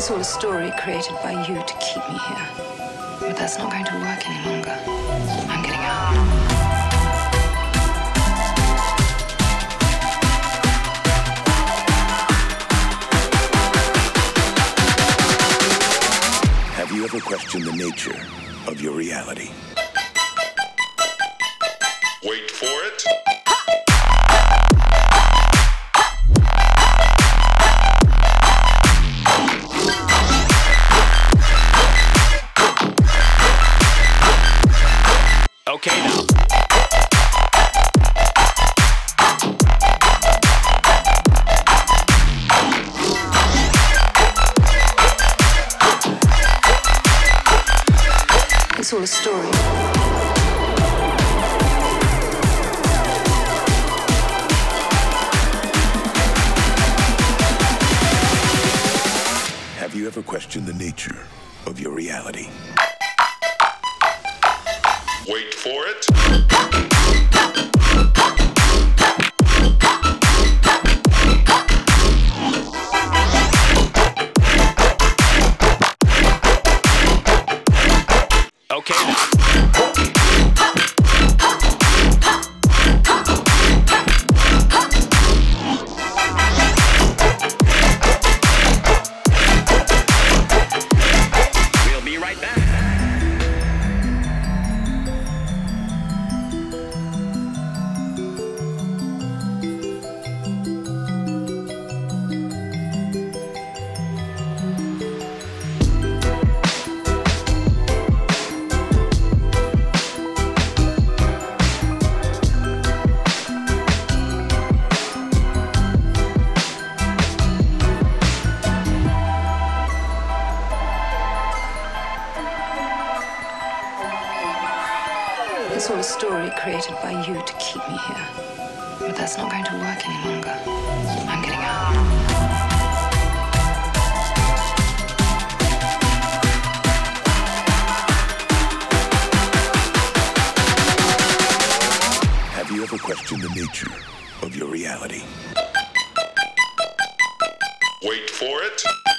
It's all a story created by you to keep me here. But that's not going to work any longer. I'm getting out. Have you ever questioned the nature of your reality? Wait for it. Okay now. It's all a story. Have you ever questioned the nature of your reality? Wait for it. Okay now. We'll be right back. It's all a story created by you to keep me here. But that's not going to work any longer. I'm getting out. Have you ever questioned the nature of your reality? Wait for it.